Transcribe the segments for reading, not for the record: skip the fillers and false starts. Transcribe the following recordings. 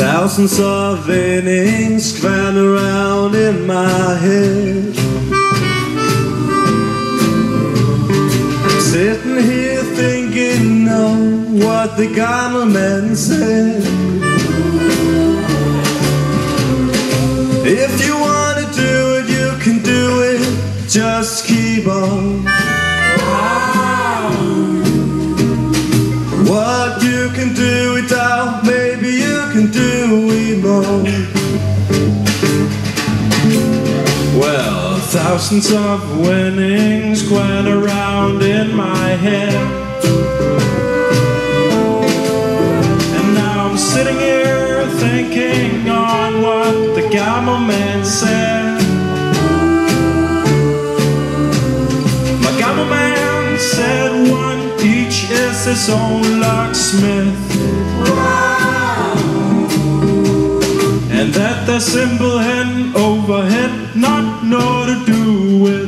Thousands of innings span around in my head. Sitting here thinking of what the government said. If you want to do it, you can do it. Just keep on. What you can do without, maybe you can do it more. Well, thousands of winnings went around in my head, and now I'm sitting here thinking on what the government said. My government said one each is his own locksmith, and that the simple hand overhead not know to do with.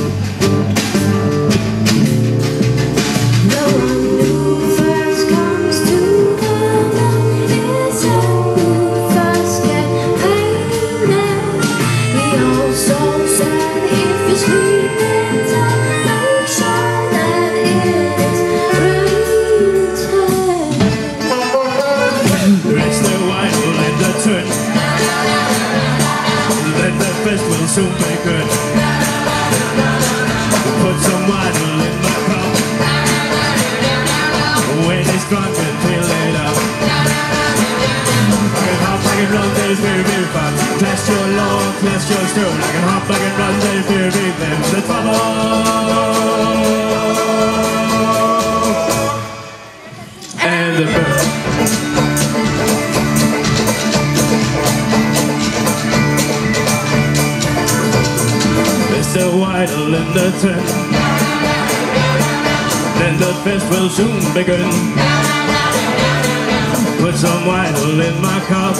The one who first comes to the land is who first get painted. He also said if you sleep in time, make sure that it is written. Raise the wine, let the turn. Let the festival soon be good. Put some wine in my cup. When it's drunk and fill it up. I can hop, I can run, that is very, very fun. Clash your long, clash your stone. I can hop, I can run, that is very big. There's the trouble. And the bird. The while in the tent, then the fest will soon begin. Put some wine in my cup.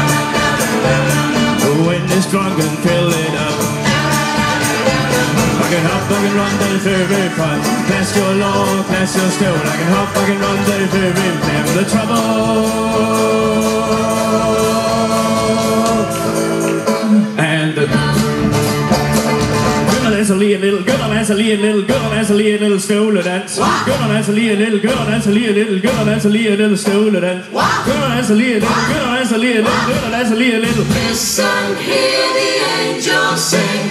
When it's drunk and fill it up. I can hop, I can run, that is very, very fun. Clash your law, clash your stone. I can hop, I can run, that is very, very fun. The trouble and the a little girl, dance a little girl, dance a little stool dance. Girl, dance a little girl, dance a little girl, dance a little stool dance. Girl, dance a little girl, dance a little girl, dance a little. Listen, hear the angels sing.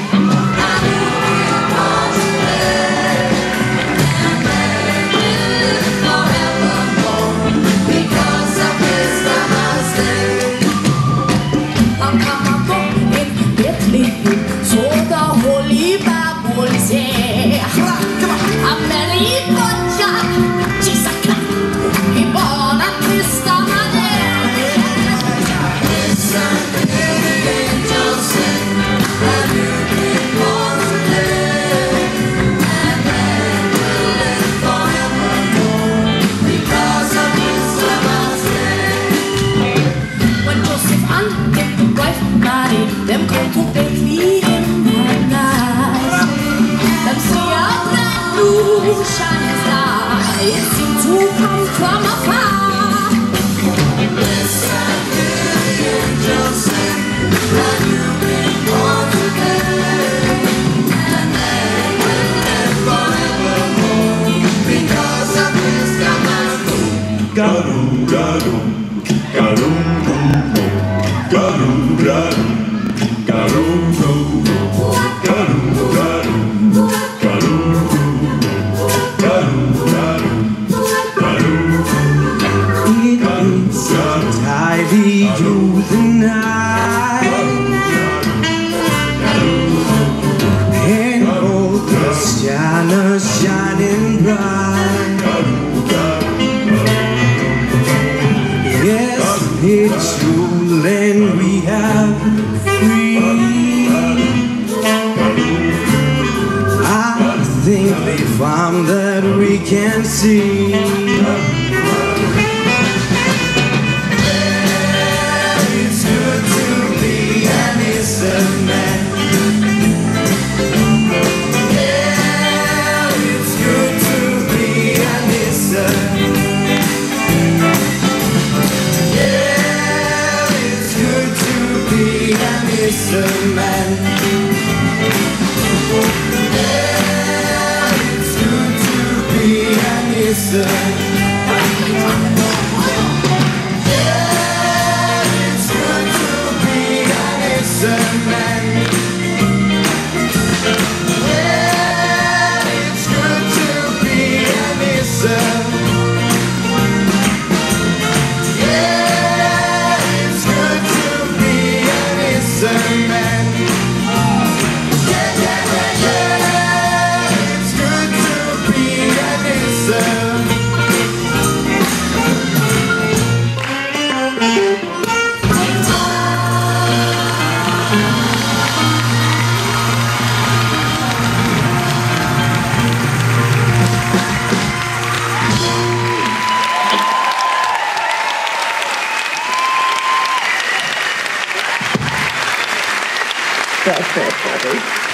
Them come to Bethlehem and night. Them see a brand new shining star. It seemed to come from afar. Listen to the angels sing that you've been born today, and they will live forevermore because of wisdom and food. Garum, garum, garum, garum, garum. It's so tidy through the night, and all the stars shining bright. Yes, it's true, and we have I think they found that we can see. It's good to be an innocent man. Yeah, it's good to be an innocent. Yeah, nisseman. Yeah, it's good to be a nisse. Yeah, it's good to be a nisseman. Yeah, it's good to be a nisse. That's it, buddy.